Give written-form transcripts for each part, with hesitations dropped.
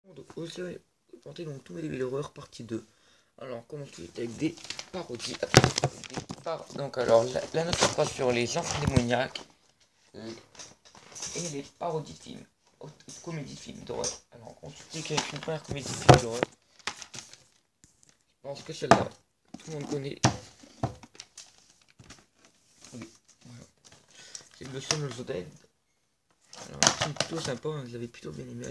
Donc aussi tenter donc tous mes débuts d'horreur partie 2. Alors on commence tout de suite avec des parodies. Donc alors la note sera sur les enfants démoniaques et les parodies de films, comédies de films d'horreur. Alors on se dit qu'avec une première comédie de film d'horreur, je pense que celle-là, tout le monde connaît. Oui, voilà. C'est le Shaun of the Dead. Alors un film plutôt sympa, hein, je l'avais plutôt bien aimé,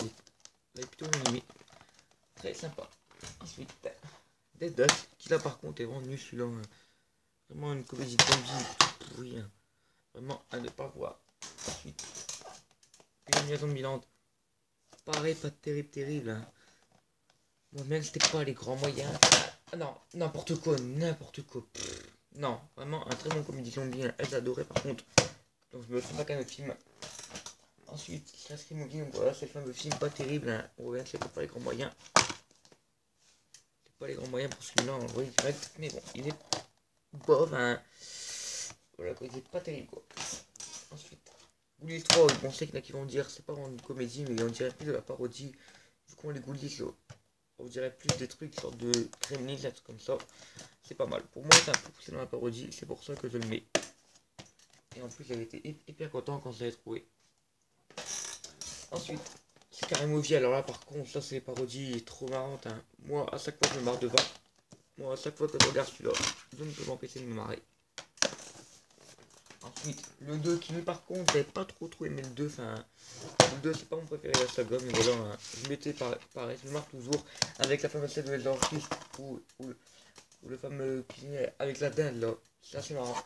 très sympa. Ensuite, Dead Dust, qui là par contre est vraiment nul celui-là. Hein. Vraiment une comédie de zombie tout pourri. Hein. Vraiment à ne pas voir. Ensuite, Une Zombieland. Pareil, pas terrible. Hein. Moi-même, c'était pas les grands moyens. Ah non, n'importe quoi. Pff, non, vraiment un très bon comédie zombie. Hein. Elle adorait par contre. Donc je me fais pas qu'un autre film. Ensuite, Scream Movie, donc voilà, c'est le fameux film pas terrible. Hein. On revient, c'est pas les grands moyens. C'est pas les grands moyens pour celui-là en vrai direct. Mais bon, il est bof. Hein. Voilà, quoi, il est pas terrible quoi. Ensuite, Ghoulies 3, on sait qu'il y en a qui vont dire c'est pas vraiment une comédie, mais on dirait plus de la parodie. Du coup, les Ghoulies, on dirait plus des trucs, sorte de Gremlins, des trucs comme ça. C'est pas mal. Pour moi, c'est un peu poussé dans la parodie, c'est pour ça que je le mets. Et en plus, j'avais été hyper content quand je l'avais trouvé. Ensuite, Scary Movie, alors là, par contre, ça, c'est les parodies trop marrantes. Hein. Moi, à chaque fois, je me marre devant. Moi, à chaque fois que je regarde celui-là, je ne peux m'empêcher de me marrer. Ensuite, le 2 qui lui par contre, j'avais pas trop aimé le 2. Enfin, le 2 c'est pas mon préféré de la saga, mais voilà, hein, je m'étais pareil, je me marre toujours avec la fameuse scène de l'exorciste ou le fameux cuisinier avec la dinde là. C'est assez marrant.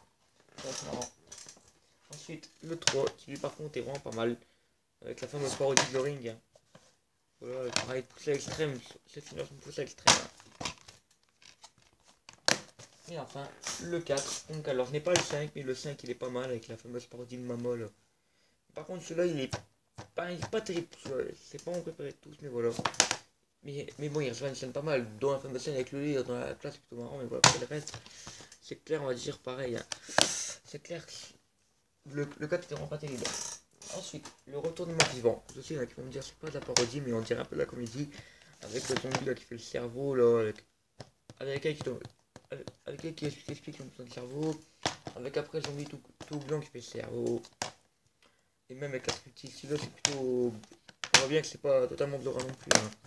Ensuite, le 3 qui lui par contre est vraiment pas mal. Avec la fameuse parodie de The Ring. Hein. Voilà, pareil, poussé à l'extrême. Cette finale sont poussées à l'extrême. Hein. Et enfin, le 4. Donc alors, ce n'est pas le 5, mais le 5 il est pas mal avec la fameuse parodie de Mamol. Par contre, celui-là, il est pas terrible. C'est pas mon préféré de tous, mais voilà. Mais bon, il rejoint une scène pas mal. Dans la fameuse scène avec le livre dans la classe, c'est plutôt marrant, mais voilà, pour le reste, c'est clair, on va dire pareil. Hein. C'est clair que le 4 était vraiment pas terrible. Ensuite, le retour du mort vivant. Je sais, il y en a qui vont me dire c'est pas de la parodie, mais on dirait un peu de la comédie. Avec le zombie là qui fait le cerveau, là, avec elle qui explique son cerveau. Avec après le zombie tout blanc qui fait le cerveau. Et même avec la sculpture, celui-là c'est plutôt... On voit bien que c'est pas totalement Dora non plus. Hein.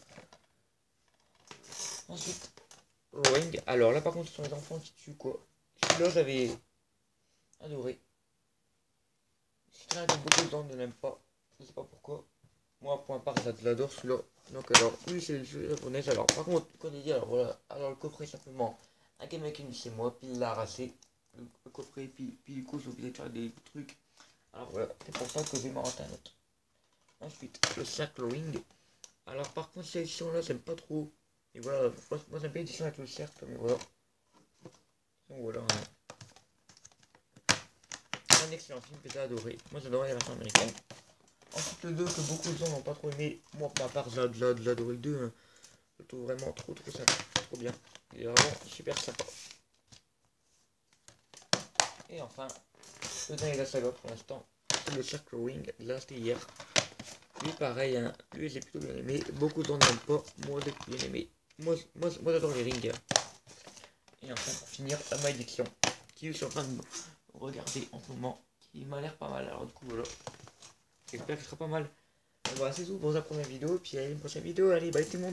Ensuite, Ring. Alors là par contre ce sont les enfants qui tuent quoi. Celui-là j'avais adoré. C'est là que beaucoup de gens ne l'aiment pas. Je sais pas pourquoi. Moi pour ma part je l'adore celui-là. Donc alors, oui c'est le jeu japonais. Alors par contre, quand il dit alors voilà. Alors le coffret simplement. Un game avec une chez moi, puis il l'a arraché. Le coffret, puis du coup j'ai oublié de faire des trucs. Alors voilà, c'est pour ça que j'ai m'arrêter un autre. Ensuite, le cercle ring. Alors par contre, cette édition là, j'aime pas trop. Et voilà, moi j'aime bien l'édition avec le cercle, mais voilà. Donc voilà. Hein. Un excellent film que j'ai adoré. Moi j'adorais la version américaine. Ensuite, le 2 que beaucoup de gens n'ont pas trop aimé. Moi, pour ma part, j'ai adoré le 2. Hein. Je le trouve vraiment trop sympa. Trop bien. Il est vraiment super sympa. Et enfin, le dernier de la saga pour l'instant, c'est le cercle ring. Là, c'était hier. Lui, pareil, hein. Lui, j'ai plutôt bien aimé. Beaucoup de gens n'aiment pas. Moi, j'ai bien aimé. Moi j'adore les rings. Et enfin, pour finir, la malédiction. Qui je suis en train de regarder en ce moment. Qui m'a l'air pas mal. Alors, du coup, voilà. J'espère qu'il sera pas mal. Voilà, c'est tout pour la première vidéo. Puis, à une prochaine vidéo. Allez, bye tout le monde.